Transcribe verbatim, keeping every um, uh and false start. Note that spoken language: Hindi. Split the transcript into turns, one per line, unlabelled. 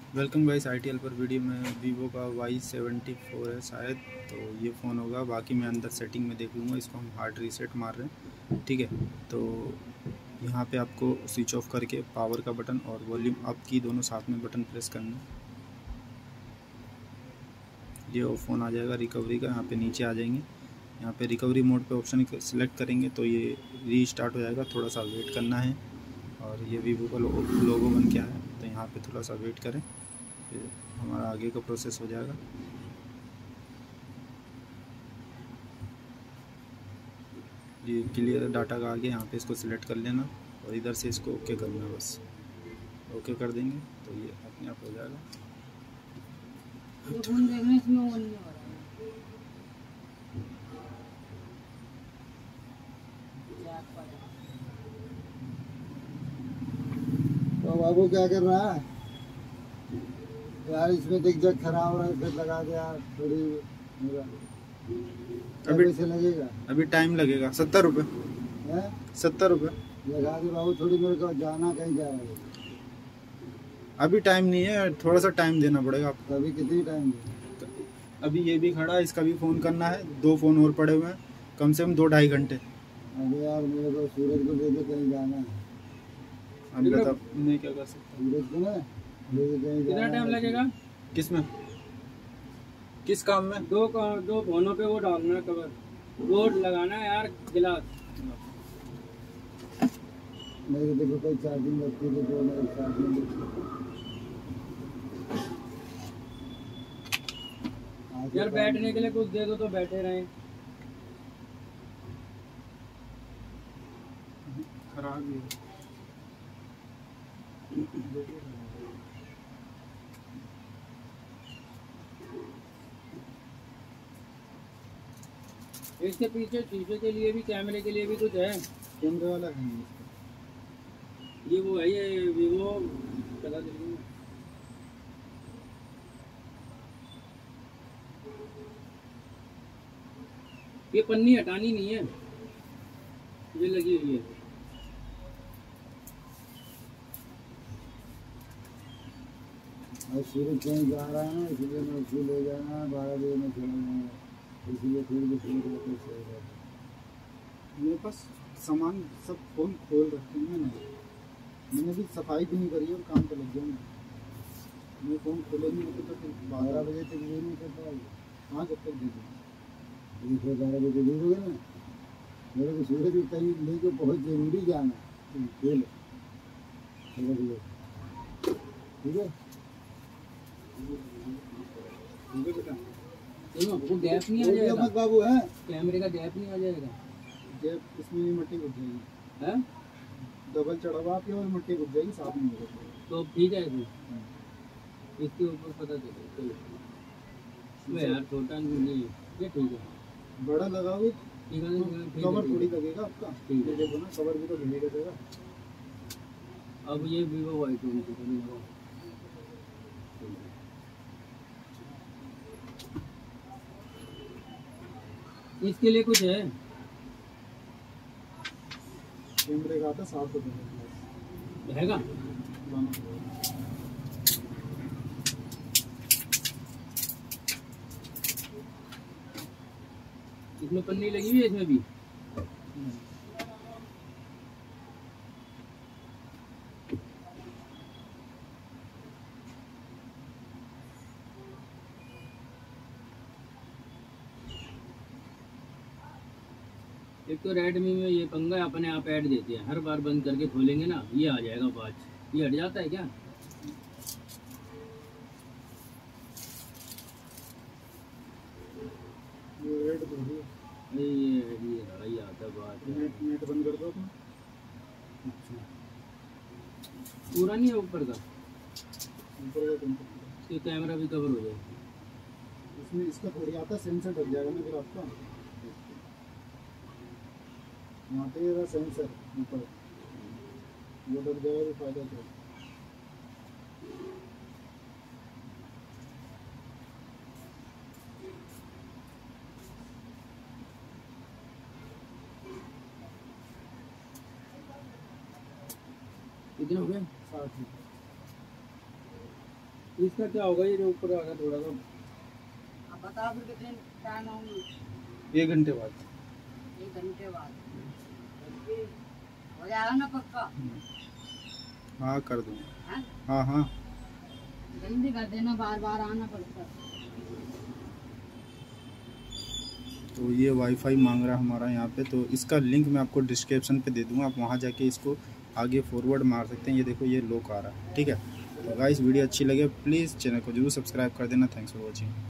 Welcome guys I T L पर वीडियो में वीवो का वाई सेवेंटी फोर है शायद, तो ये फ़ोन होगा। बाकी मैं अंदर सेटिंग में देख लूँगा। इसको हम हार्ड रीसेट मार रहे हैं, ठीक है। तो यहाँ पे आपको स्विच ऑफ करके पावर का बटन और वॉल्यूम अप की दोनों साथ में बटन प्रेस करना है। ये वो फ़ोन आ जाएगा रिकवरी का। यहाँ पे नीचे आ जाएंगे, यहाँ पे रिकवरी मोड पे ऑप्शन सेलेक्ट करेंगे तो ये रीस्टार्ट हो जाएगा। थोड़ा सा वेट करना है और ये वीवो का लो, लोगो बन के आया है, तो यहाँ पे थोड़ा सा वेट करें, फिर हमारा आगे का प्रोसेस हो जाएगा। ये क्लियर डाटा का आगे यहाँ पे इसको सिलेक्ट कर लेना और इधर से इसको ओके करना, बस ओके कर देंगे तो ये अपने आप हो जाएगा।
तो देखने इसमें वो नहीं हो रहा है।
तो बाबू क्या कर रहा है यार? इसमें दिख जग खराब हो रहा है, फिर लगा दे यार थोड़ी।
अभी
से लगेगा,
अभी टाइम लगेगा। सत्तर रुपये सत्तर रुपये
लगा दे बाबू थोड़ी, मेरे को जाना कहीं जा रहा है।
अभी टाइम नहीं है, थोड़ा सा टाइम देना पड़ेगा आपको।
अभी कितनी टाइम?
अभी ये भी खड़ा है, इसका भी फ़ोन करना है। दो फ़ोन और पड़े हुए हैं, कम से कम दो ढाई घंटे।
अरे यार मेरे को सूरज को लेके कहीं जाना है।
अभी बता मैं क्या कर सकता हूँ।
सूरज को ना लेके कहीं
कितना
जाना
टाइम
है।
लगेगा?
किस में, किस काम में?
दो का, दो फोनों पे वो डालना है कवर, बोर्ड लगाना है यार, गिलास।
मेरे देखो कोई चार्जिंग रखती है तो मेरे चार्जिंग
यार बैठने के लिए कुछ दे दो तो बैठे रहें।
खराब ही है।
इसके पीछे शीशे के लिए भी, कैमरे के लिए भी कुछ है।
कैमरे वाला है
ये वो है, ये वीवो चला दीजिए। ये पन्नी हटानी नहीं है, ये लगी हुई है।
और सूरज कहीं जा रहा है ना, इसलिए मैं उसको ले जाना है, बारह बजे में चला जाऊँगा, इसलिए फिर भी ठीक रहते सही रहता।
मेरे पास सामान सब फोन खोल रखे हैं मैंने मैंने भी सफाई भी नहीं करी और काम पे लग जाऊँगा। मैं फ़ोन खोले नहीं होते तो फिर
बारह बजे तक ये नहीं कर पाएगी।
हाँ जब तक दे दूँ।
एक बारह बजे दे दोगे ना, मेरे को सूरज को कहीं लेके बहुत जरूरी जाना है। ले लो ठीक है।
वो गैप नहीं आ जाएगा
मत बाबू है,
कैमरे का गैप नहीं आ जाएगा।
जब इसमें भी मिट्टी घुस जाएगी,
है
डबल चढ़ावा आपकी और मिट्टी घुस जाएगी, साफ नहीं होगा।
तो ठीक है, फिर इसके ऊपर पता चले यार, छोटा नहीं है ये, ठीक है।
बड़ा लगाओगे
ठीक है, ठीक
कवर
है,
थोड़ी लगेगा आपका।
ठीक है।
देखो ना, कवर भी तो भिड़ेगा देगा।
अब ये वीवो वाई ट्वेंटी इसके लिए कुछ है?
कैमरे का आता साफ रुपये
रहेगा। इसमें पन्नी लगी हुई है, इसमें भी। एक तो रेडमी में ये पंगा है, अपने आप ऐड देते हैं, हर बार बंद करके खोलेंगे ना ये आ जाएगा पाँच। ये हट जाता है क्या?
ये रेड तो है।
ये ये ये आता बात है।
नेट नेट बंद कर दो अपना।
अच्छा, पूरा नहीं है ऊपर का,
ऊपर का बंद कर दो।
इसके कैमरा भी कवर हो जाएगा।
इसमें इसका थोड़ी आता है, सेंसर ढक जाएगा ना फिर आपका। यहाँ पे ये रहा सेंसर ऊपर, वो ढक जाएगा तो फायदा क्या है।
कितने हो गए?
साथ ही
इसका क्या होगा ये जो ऊपर आ गया थोड़ा सा?
अब बताओ फिर कितने टाइम आऊँगी?
एक घंटे बाद।
एक घंटे बाद हो जाएगा ना पक्का?
हाँ कर दूँगा।
हाँ
हाँ हाँ
जल्दी कर देना, बार बार आना पड़ता है।
तो ये वाईफाई मांग रहा है हमारा यहाँ पे, तो इसका लिंक मैं आपको डिस्क्रिप्शन पे दे दूँगा, आप वहाँ जाके इसको आगे फॉरवर्ड मार सकते हैं। ये देखो ये लॉक आ रहा है, ठीक है। तो गाइस वीडियो अच्छी लगे प्लीज़ चैनल को जरूर सब्सक्राइब कर देना। Thanks for watching.